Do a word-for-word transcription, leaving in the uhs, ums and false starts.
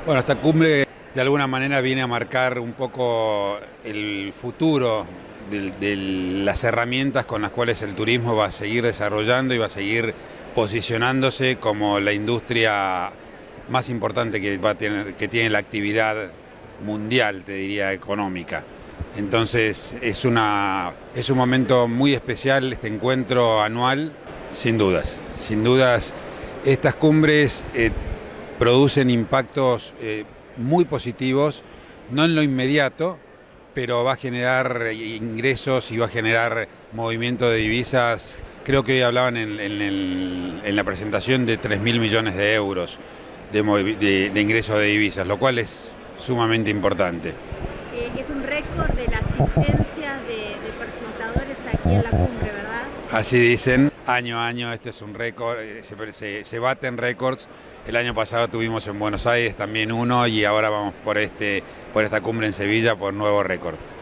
Bueno, esta cumbre de alguna manera viene a marcar un poco el futuro de, de las herramientas con las cuales el turismo va a seguir desarrollando y va a seguir posicionándose como la industria más importante que, va a tener, que tiene la actividad mundial, te diría, económica. Entonces es, una, es un momento muy especial este encuentro anual, sin dudas. Sin dudas, estas cumbres eh, producen impactos eh, muy positivos, no en lo inmediato, pero va a generar ingresos y va a generar movimiento de divisas. Creo que hoy hablaban en, en, el, en la presentación de tres mil millones de euros de, de, de ingresos de divisas, lo cual es sumamente importante. Eh, es un récord de la asistencia de, de presentadores aquí en la cumbre, ¿verdad? Así dicen, año a año este es un récord, se, se, se baten récords. El año pasado tuvimos en Buenos Aires también uno y ahora vamos por, este, por esta cumbre en Sevilla por nuevo récord.